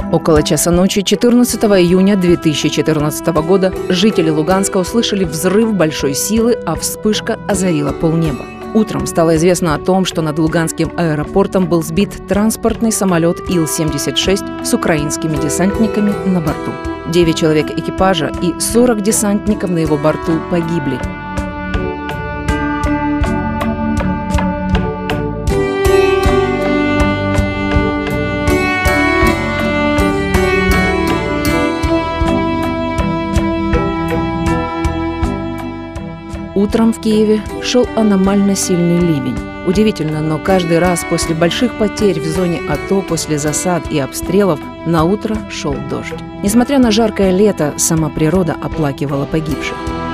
Около часа ночи 14 июня 2014 года жители Луганска услышали взрыв большой силы, а вспышка озарила полнеба. Утром стало известно о том, что над Луганским аэропортом был сбит транспортный самолет Ил-76 с украинскими десантниками на борту. 9 человек экипажа и 40 десантников на его борту погибли. Утром в Киеве шел аномально сильный ливень. Удивительно, но каждый раз после больших потерь в зоне АТО, после засад и обстрелов, на утро шел дождь. Несмотря на жаркое лето, сама природа оплакивала погибших.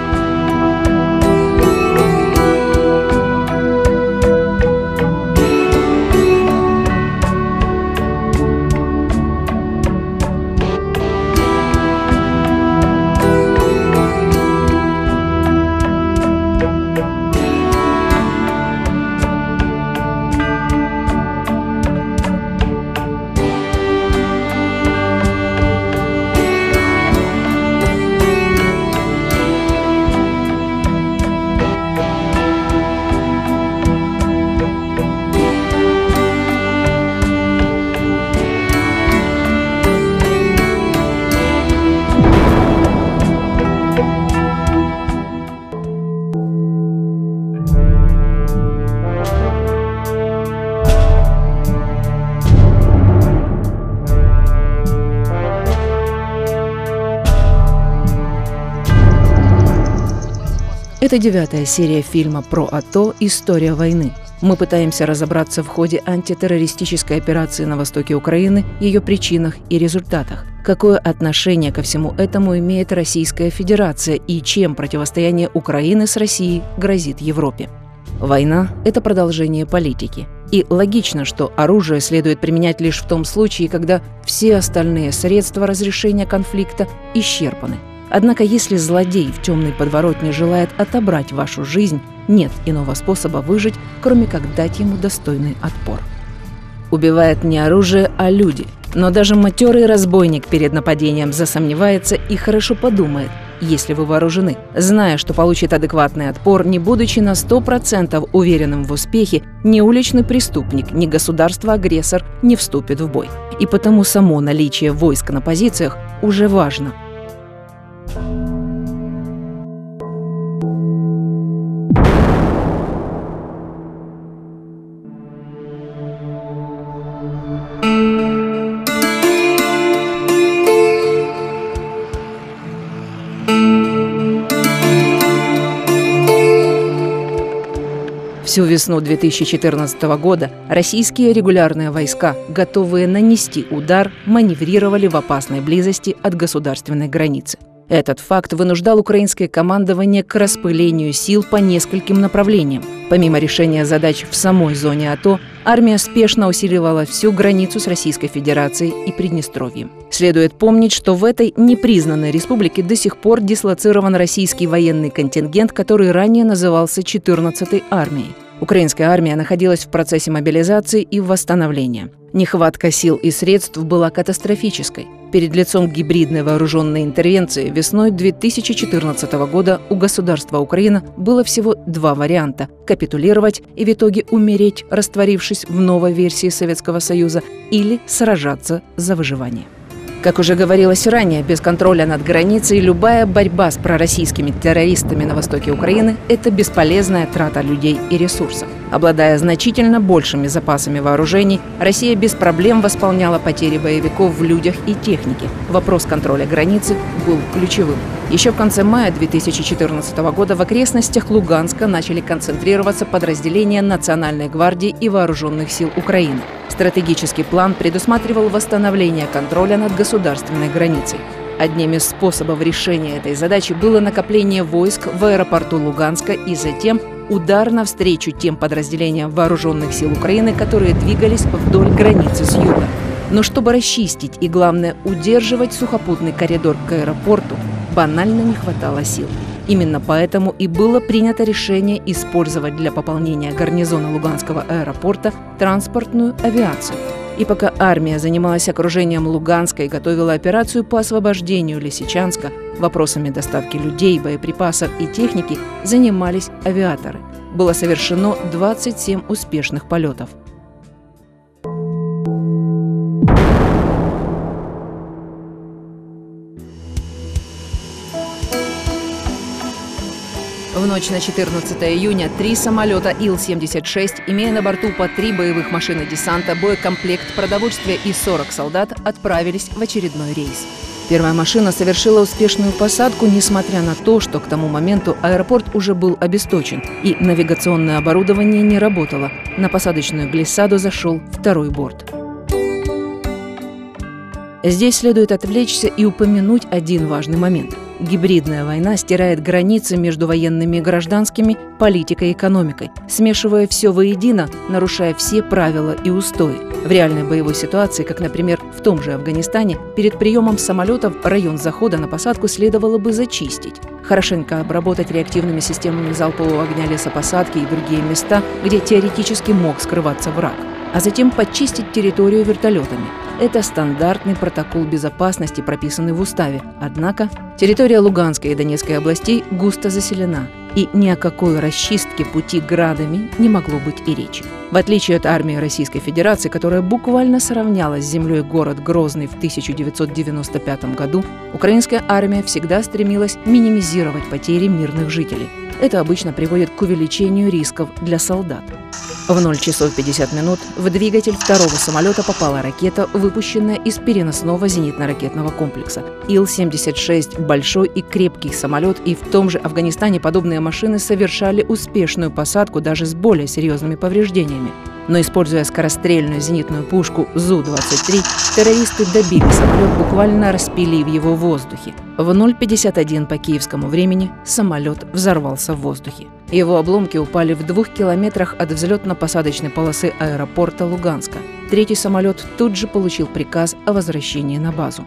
Это 9-я серия фильма про АТО «История войны». Мы пытаемся разобраться в ходе антитеррористической операции на востоке Украины, ее причинах и результатах. Какое отношение ко всему этому имеет Российская Федерация и чем противостояние Украины с Россией грозит Европе? Война – это продолжение политики. И логично, что оружие следует применять лишь в том случае, когда все остальные средства разрешения конфликта исчерпаны. Однако, если злодей в темной подворотне желает отобрать вашу жизнь, нет иного способа выжить, кроме как дать ему достойный отпор. Убивает не оружие, а люди. Но даже матерый разбойник перед нападением засомневается и хорошо подумает, если вы вооружены. Зная, что получит адекватный отпор, не будучи на 100% уверенным в успехе, ни уличный преступник, ни государство-агрессор не вступит в бой. И потому само наличие войск на позициях уже важно. Всю весну 2014 года российские регулярные войска, готовые нанести удар, маневрировали в опасной близости от государственной границы. Этот факт вынуждал украинское командование к распылению сил по нескольким направлениям. Помимо решения задач в самой зоне АТО, армия спешно усиливала всю границу с Российской Федерацией и Приднестровьем. Следует помнить, что в этой непризнанной республике до сих пор дислоцирован российский военный контингент, который ранее назывался 14-й армией. Украинская армия находилась в процессе мобилизации и восстановления. Нехватка сил и средств была катастрофической. Перед лицом гибридной вооруженной интервенции весной 2014 года у государства Украина было всего 2 варианта – капитулировать и в итоге умереть, растворившись в новой версии Советского Союза, или сражаться за выживание. Как уже говорилось ранее, без контроля над границей любая борьба с пророссийскими террористами на востоке Украины – это бесполезная трата людей и ресурсов. Обладая значительно большими запасами вооружений, Россия без проблем восполняла потери боевиков в людях и технике. Вопрос контроля границы был ключевым. Еще в конце мая 2014 года в окрестностях Луганска начали концентрироваться подразделения Национальной гвардии и Вооруженных сил Украины. Стратегический план предусматривал восстановление контроля над государственной границей. Одним из способов решения этой задачи было накопление войск в аэропорту Луганска и затем удар навстречу тем подразделениям Вооруженных сил Украины, которые двигались вдоль границы с юга. Но чтобы расчистить и, главное, удерживать сухопутный коридор к аэропорту, банально не хватало сил. Именно поэтому и было принято решение использовать для пополнения гарнизона Луганского аэропорта транспортную авиацию. И пока армия занималась окружением Луганска и готовила операцию по освобождению Лисичанска, вопросами доставки людей, боеприпасов и техники занимались авиаторы. Было совершено 27 успешных полетов. В ночь на 14 июня 3 самолета Ил-76, имея на борту по 3 боевых машины десанта, боекомплект, продовольствие и 40 солдат, отправились в очередной рейс. Первая машина совершила успешную посадку, несмотря на то, что к тому моменту аэропорт уже был обесточен и навигационное оборудование не работало. На посадочную глиссаду зашел второй борт. Здесь следует отвлечься и упомянуть один важный момент. Гибридная война стирает границы между военными и гражданскими, политикой и экономикой, смешивая все воедино, нарушая все правила и устои. В реальной боевой ситуации, как, например, в том же Афганистане, перед приемом самолетов район захода на посадку следовало бы зачистить, хорошенько обработать реактивными системами залпового огня лесопосадки и другие места, где теоретически мог скрываться враг, а затем подчистить территорию вертолетами. Это стандартный протокол безопасности, прописанный в уставе. Однако территория Луганской и Донецкой областей густо заселена, и ни о какой расчистке пути градами не могло быть и речи. В отличие от армии Российской Федерации, которая буквально сравняла с землей город Грозный в 1995 году, украинская армия всегда стремилась минимизировать потери мирных жителей. Это обычно приводит к увеличению рисков для солдат. В 0 часов 50 минут в двигатель второго самолета попала ракета, выпущенная из переносного зенитно-ракетного комплекса. Ил-76 – большой и крепкий самолет, и в том же Афганистане подобные машины совершали успешную посадку даже с более серьезными повреждениями. Но, используя скорострельную зенитную пушку Зу-23, террористы добили самолет, буквально распилив его в воздухе. В 0:51 по киевскому времени самолет взорвался в воздухе. Его обломки упали в 2 километрах от взлетно-посадочной полосы аэропорта Луганска. Третий самолет тут же получил приказ о возвращении на базу.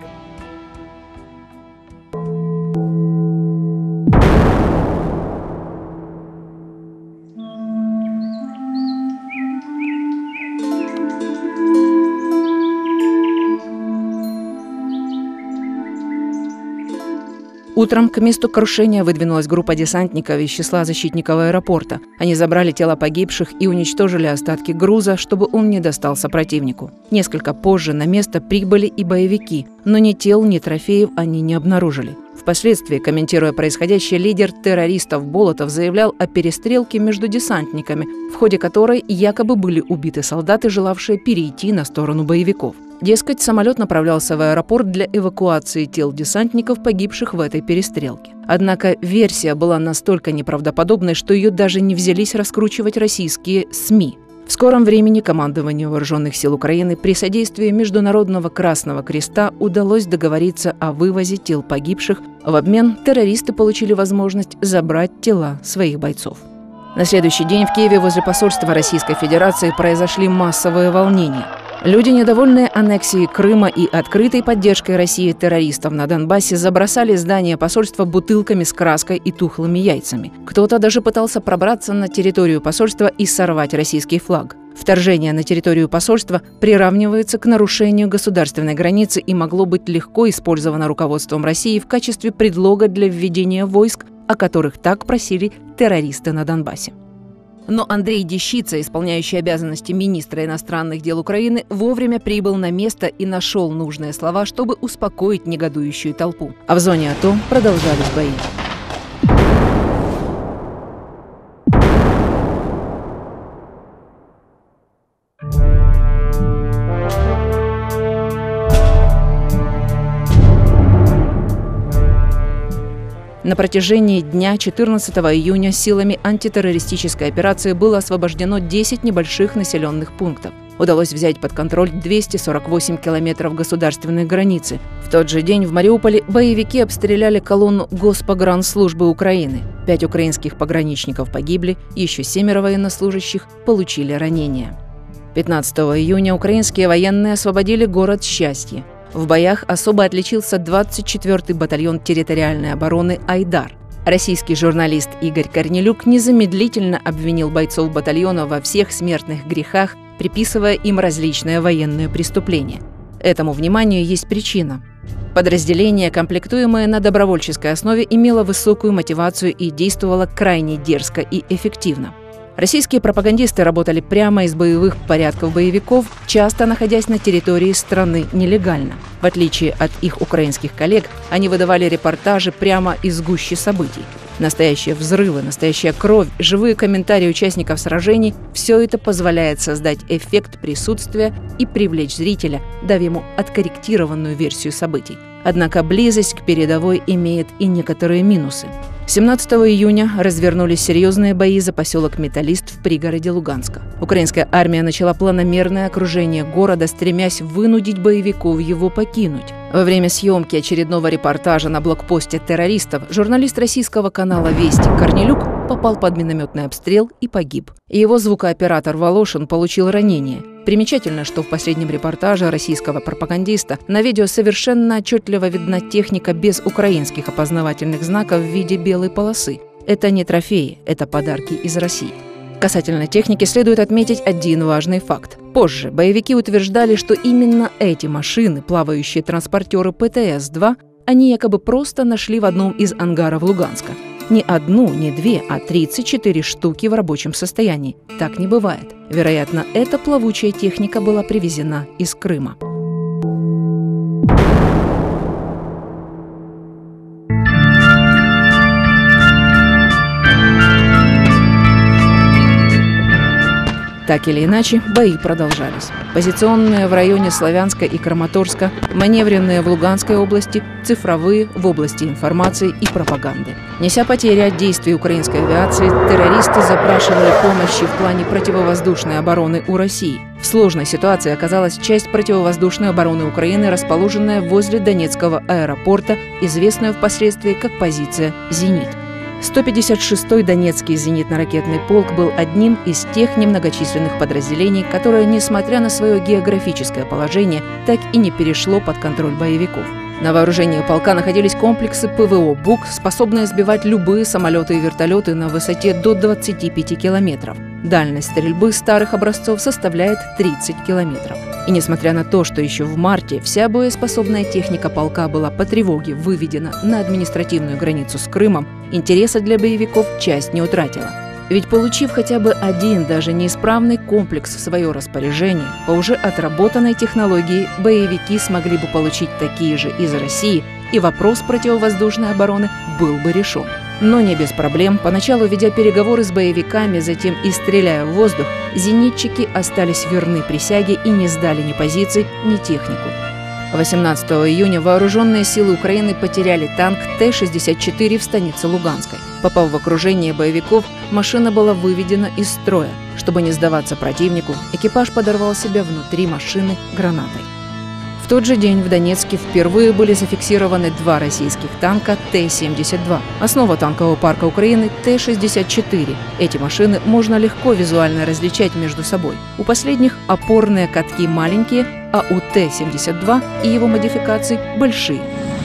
Утром к месту крушения выдвинулась группа десантников из числа защитников аэропорта. Они забрали тела погибших и уничтожили остатки груза, чтобы он не достался противнику. Несколько позже на место прибыли и боевики, но ни тел, ни трофеев они не обнаружили. Впоследствии, комментируя происходящее, лидер террористов Болотов заявлял о перестрелке между десантниками, в ходе которой якобы были убиты солдаты, желавшие перейти на сторону боевиков. Дескать, самолет направлялся в аэропорт для эвакуации тел десантников, погибших в этой перестрелке. Однако версия была настолько неправдоподобной, что ее даже не взялись раскручивать российские СМИ. В скором времени командованию Вооруженных сил Украины при содействии Международного Красного Креста удалось договориться о вывозе тел погибших. В обмен террористы получили возможность забрать тела своих бойцов. На следующий день в Киеве возле посольства Российской Федерации произошли массовые волнения. Люди, недовольные аннексией Крыма и открытой поддержкой России террористов на Донбассе, забросали здание посольства бутылками с краской и тухлыми яйцами. Кто-то даже пытался пробраться на территорию посольства и сорвать российский флаг. Вторжение на территорию посольства приравнивается к нарушению государственной границы и могло быть легко использовано руководством России в качестве предлога для введения войск, о которых так просили террористы на Донбассе. Но Андрей Дещица, исполняющий обязанности министра иностранных дел Украины, вовремя прибыл на место и нашел нужные слова, чтобы успокоить негодующую толпу. А в зоне АТО продолжались бои. На протяжении дня 14 июня силами антитеррористической операции было освобождено 10 небольших населенных пунктов. Удалось взять под контроль 248 километров государственной границы. В тот же день в Мариуполе боевики обстреляли колонну Госпогранслужбы Украины. 5 украинских пограничников погибли, еще 7 военнослужащих получили ранения. 15 июня украинские военные освободили город Счастье. В боях особо отличился 24-й батальон территориальной обороны «Айдар». Российский журналист Игорь Корнелюк незамедлительно обвинил бойцов батальона во всех смертных грехах, приписывая им различные военные преступления. Этому вниманию есть причина. Подразделение, комплектуемое на добровольческой основе, имело высокую мотивацию и действовало крайне дерзко и эффективно. Российские пропагандисты работали прямо из боевых порядков боевиков, часто находясь на территории страны нелегально. В отличие от их украинских коллег, они выдавали репортажи прямо из гущи событий. Настоящие взрывы, настоящая кровь, живые комментарии участников сражений – все это позволяет создать эффект присутствия и привлечь зрителя, дав ему откорректированную версию событий. Однако близость к передовой имеет и некоторые минусы. 17 июня развернулись серьезные бои за поселок Металлист в пригороде Луганска. Украинская армия начала планомерное окружение города, стремясь вынудить боевиков его покинуть. Во время съемки очередного репортажа на блокпосте террористов журналист российского канала «Вести» Корнелюк попал под минометный обстрел и погиб. Его звукооператор Волошин получил ранение. Примечательно, что в последнем репортаже российского пропагандиста на видео совершенно отчетливо видна техника без украинских опознавательных знаков в виде белой полосы. Это не трофеи, это подарки из России. Касательно техники следует отметить один важный факт. Позже боевики утверждали, что именно эти машины, плавающие транспортеры ПТС-2, они якобы просто нашли в одном из ангаров Луганска. Не одну, не две, а 34 штуки в рабочем состоянии. Так не бывает. Вероятно, эта плавучая техника была привезена из Крыма. Так или иначе, бои продолжались. Позиционные в районе Славянска и Краматорска, маневренные в Луганской области, цифровые в области информации и пропаганды. Неся потери от действий украинской авиации, террористы запрашивали помощи в плане противовоздушной обороны у России. В сложной ситуации оказалась часть противовоздушной обороны Украины, расположенная возле Донецкого аэропорта, известная впоследствии как позиция «Зенит». 156-й Донецкий зенитно-ракетный полк был одним из тех немногочисленных подразделений, которое, несмотря на свое географическое положение, так и не перешло под контроль боевиков. На вооружении полка находились комплексы ПВО «Бук», способные сбивать любые самолеты и вертолеты на высоте до 25 километров. Дальность стрельбы старых образцов составляет 30 километров. И несмотря на то, что еще в марте вся боеспособная техника полка была по тревоге выведена на административную границу с Крымом, интереса для боевиков часть не утратила. Ведь получив хотя бы один даже неисправный комплекс в свое распоряжение, по уже отработанной технологии боевики смогли бы получить такие же из России, и вопрос противовоздушной обороны был бы решен. Но не без проблем, поначалу ведя переговоры с боевиками, затем и стреляя в воздух, зенитчики остались верны присяге и не сдали ни позиций, ни технику. 18 июня вооруженные силы Украины потеряли танк Т-64 в станице Луганской. Попав в окружение боевиков, машина была выведена из строя. Чтобы не сдаваться противнику, экипаж подорвал себя внутри машины гранатой. В тот же день в Донецке впервые были зафиксированы два российских танка Т-72. Основа танкового парка Украины – Т-64. Эти машины можно легко визуально различать между собой. У последних опорные катки маленькие, а у Т-72 и его модификаций большие.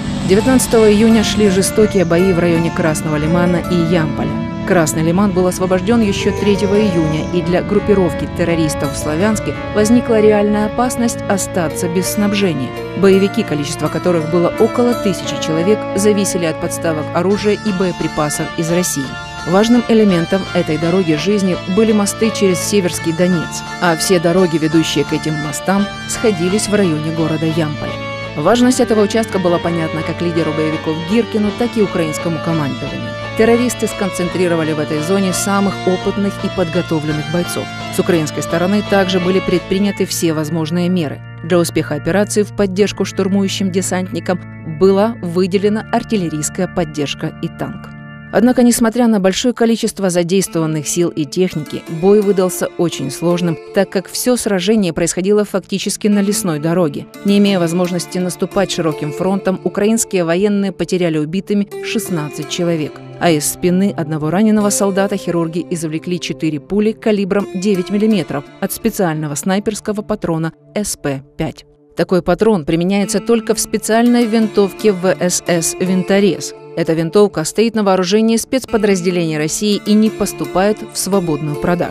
19 июня шли жестокие бои в районе Красного Лимана и Ямполя. Красный Лиман был освобожден еще 3 июня, и для группировки террористов в Славянске возникла реальная опасность остаться без снабжения. Боевики, количество которых было около 1000 человек, зависели от подставок оружия и боеприпасов из России. Важным элементом этой дороги жизни были мосты через Северский Донец, а все дороги, ведущие к этим мостам, сходились в районе города Ямполь. Важность этого участка была понятна как лидеру боевиков Гиркину, так и украинскому командованию. Террористы сконцентрировали в этой зоне самых опытных и подготовленных бойцов. С украинской стороны также были предприняты все возможные меры. Для успеха операции в поддержку штурмующим десантникам была выделена артиллерийская поддержка и танк. Однако, несмотря на большое количество задействованных сил и техники, бой выдался очень сложным, так как все сражение происходило фактически на лесной дороге. Не имея возможности наступать широким фронтом, украинские военные потеряли убитыми 16 человек. А из спины одного раненого солдата хирурги извлекли 4 пули калибром 9 мм от специального снайперского патрона СП-5. Такой патрон применяется только в специальной винтовке ВСС «Винторез». Эта винтовка стоит на вооружении спецподразделений России и не поступает в свободную продажу.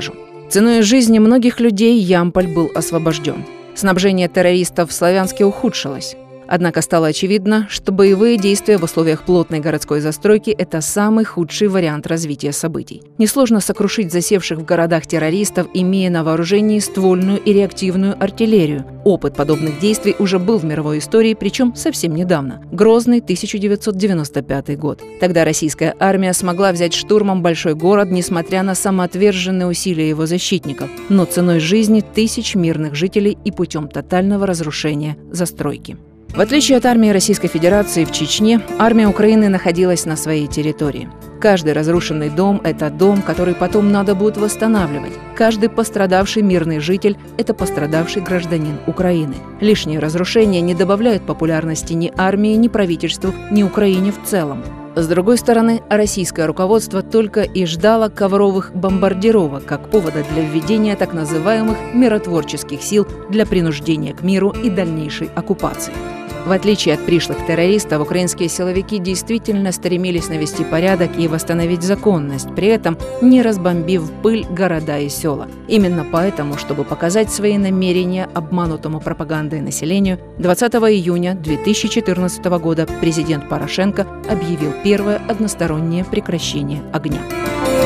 Ценой жизни многих людей Ямполь был освобожден. Снабжение террористов в Славянске ухудшилось. Однако стало очевидно, что боевые действия в условиях плотной городской застройки – это самый худший вариант развития событий. Несложно сокрушить засевших в городах террористов, имея на вооружении ствольную и реактивную артиллерию. Опыт подобных действий уже был в мировой истории, причем совсем недавно. Грозный 1995 год. Тогда российская армия смогла взять штурмом большой город, несмотря на самоотверженные усилия его защитников, но ценой жизни тысяч мирных жителей и путем тотального разрушения застройки. В отличие от армии Российской Федерации в Чечне, армия Украины находилась на своей территории. Каждый разрушенный дом – это дом, который потом надо будет восстанавливать. Каждый пострадавший мирный житель – это пострадавший гражданин Украины. Лишние разрушения не добавляют популярности ни армии, ни правительству, ни Украине в целом. С другой стороны, российское руководство только и ждало ковровых бомбардировок как повода для введения так называемых миротворческих сил для принуждения к миру и дальнейшей оккупации. В отличие от пришлых террористов, украинские силовики действительно стремились навести порядок и восстановить законность, при этом не разбомбив в пыль города и села. Именно поэтому, чтобы показать свои намерения обманутому пропагандой населению, 20 июня 2014 года президент Порошенко объявил первое одностороннее прекращение огня.